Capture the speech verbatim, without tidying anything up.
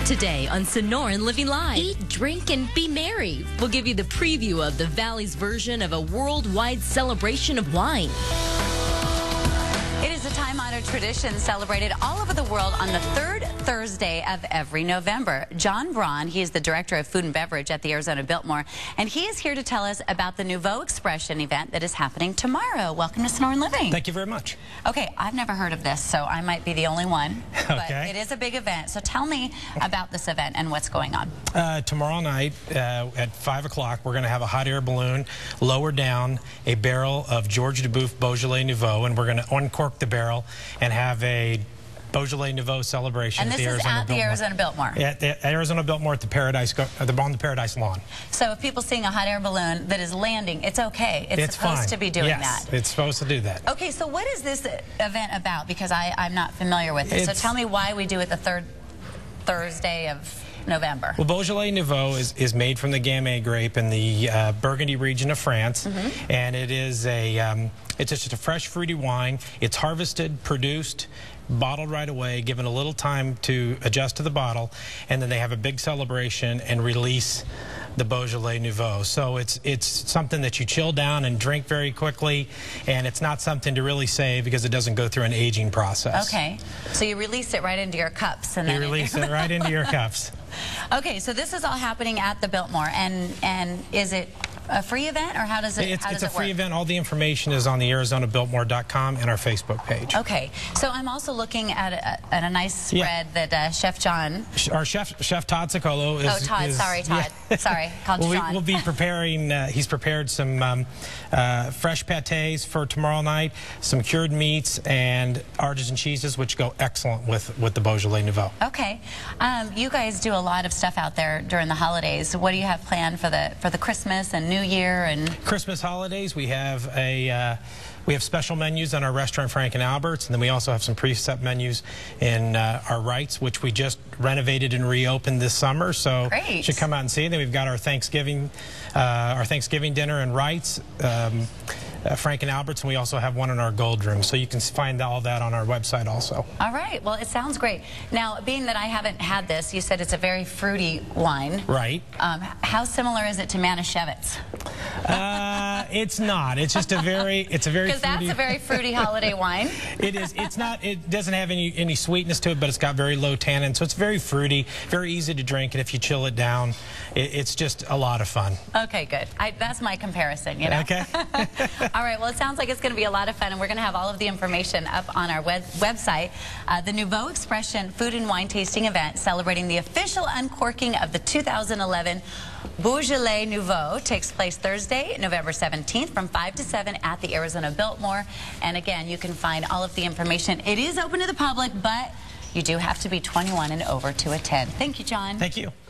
Today on Sonoran Living Live, eat, drink, and be merry. We'll give you the preview of the Valley's version of a worldwide celebration of wine. It is a time-honored tradition celebrated all over the world on the third Thursday of every November. John Braun, he is the Director of Food and Beverage at the Arizona Biltmore, and he is here to tell us about the Nouveau Expression event that is happening tomorrow. Welcome to Sonoran Living. Thank you very much. Okay, I've never heard of this, so I might be the only one, but okay. It is a big event. So tell me about this event and what's going on. Uh, tomorrow night uh, at five o'clock, we're going to have a hot air balloon lower down a barrel of George Duboeuf Beaujolais Nouveau, and we're going to uncork the barrel and have a Beaujolais Nouveau celebration. And this at the is Arizona at the Biltmore. Arizona Biltmore. Yeah, at the Arizona Biltmore at the Paradise, uh, the, on the Paradise Lawn. So if people seeing a hot air balloon that is landing, it's okay. It's, it's supposed fine. to be doing yes, that. It's supposed to do that. Okay, so what is this event about? Because I, I'm not familiar with it. So tell me why we do it the third Thursday of November. Well, Beaujolais Nouveau is, is made from the Gamay grape in the uh, Burgundy region of France, mm-hmm. and it is a um, it's just a fresh fruity wine. It's harvested, produced, bottled right away, given a little time to adjust to the bottle, and then they have a big celebration and release the Beaujolais Nouveau. So it's it's something that you chill down and drink very quickly, and it's not something to really save because it doesn't go through an aging process. Okay, so you release it right into your cups, and you then release it right into your cups. Okay, so this is all happening at the Biltmore, and and is it a free event, or how does it It's, how does it's a it free work? event. All the information is on the Arizona Biltmore dot com and our Facebook page. Okay, so I'm also looking at a, at a nice spread yeah. that uh, Chef John... Our chef, Chef Todd Sicolo is... Oh, Todd, is, sorry, Todd. Yeah. Sorry, called we'll, John. We'll be preparing, uh, he's prepared some um, uh, fresh pâtés for tomorrow night, some cured meats, and artisan cheeses, which go excellent with, with the Beaujolais Nouveau. Okay. Um, you guys do a lot of stuff out there during the holidays. What do you have planned for the, for the Christmas and New Year and... Christmas holidays, we have a uh, we have special menus on our restaurant Frank and Albert's, and then we also have some preset menus in uh, our Wrights, which we just renovated and reopened this summer. So Great. You should come out and see. Then we've got our Thanksgiving uh, our Thanksgiving dinner in Wrights. Um, Uh, Frank and Albert's, and we also have one in our Gold Room, so you can find all that on our website also. All right, well, it sounds great. Now, being that I haven't had this, you said it's a very fruity wine. Right. Um, how similar is it to Manischewitz? Uh, it's not. It's just a very, it's a very Because that's a very fruity holiday wine. It is. It's not, it doesn't have any, any sweetness to it, but it's got very low tannin, so it's very fruity, very easy to drink, and if you chill it down, it, it's just a lot of fun. Okay, good. I, that's my comparison, you know? Okay. All right, well, it sounds like it's going to be a lot of fun, and we're going to have all of the information up on our web website. Uh, the Nouveau Expression Food and Wine Tasting Event, celebrating the official uncorking of the two thousand eleven Beaujolais Nouveau, takes place Thursday, November seventeenth from five to seven at the Arizona Biltmore. And again, you can find all of the information. It is open to the public, but you do have to be twenty-one and over to attend. Thank you, John. Thank you.